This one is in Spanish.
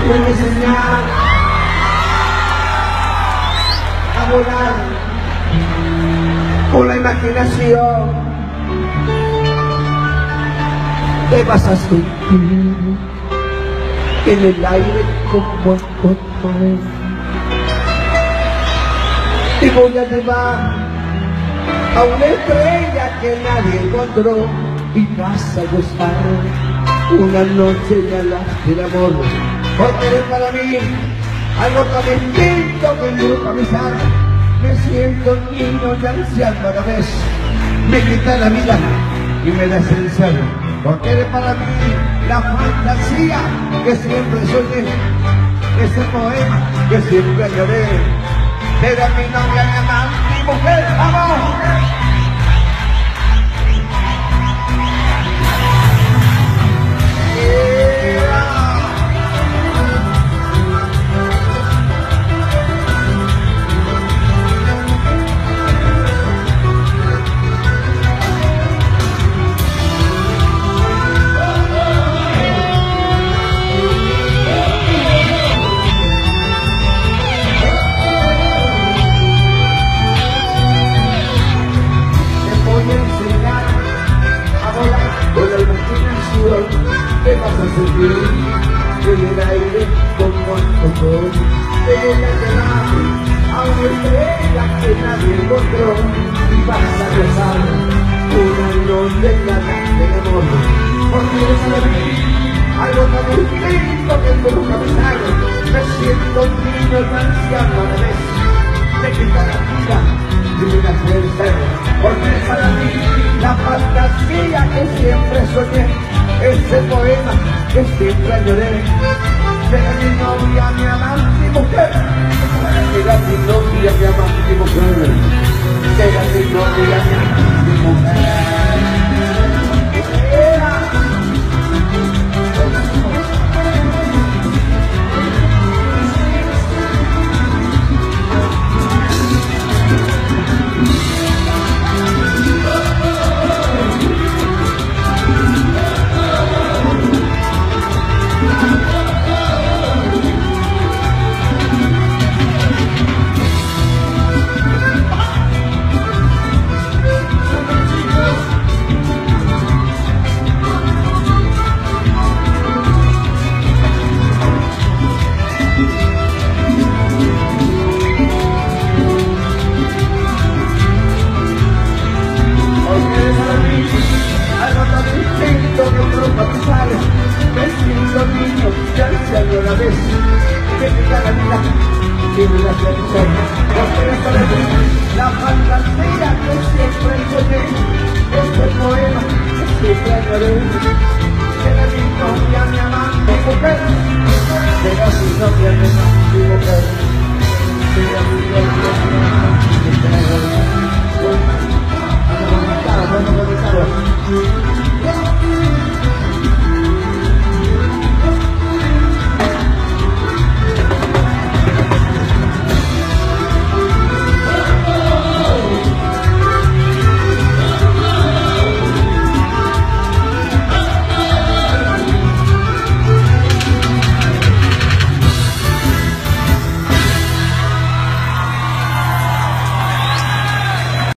pueden enseñar a volar con la imaginación. Te vas a sentir en el aire como el control. Te voy a llevar a una estrella que nadie encontró y vas a gozar una noche de alas del amor, porque eres para mí algo tan distinto que nunca avisar. Me siento un niño y anciano a la vez, me quita la vida y me das el cielo, porque eres para mí la fantasía que siempre soñé, ese poema que siempre añoré. Eres mi novia, mi amante, mi mujer, amor. Te vas a sentir en el aire como el motor. Te voy a llevar a una estrella que nadie encontró y vas a gozar una noche de amor, porque eres para mí algo tan distinto que nunca me salgo. Me siento un niño y anciano a la vez, me quita la vida y me das el ser, porque eres para mí la fantasía que siempre soñé, ese poema que siempre añoré. Será mi novia, mi amante, mi mujer. Será mi novia, mi amante, mi mujer. Será mi novia, mi amante, mi mujer. Me siento niño y anciano a la vez, me quita la vida y me da el sol, porque eres para mí la fantasía que siempre soñé, este poema que siempre añoré.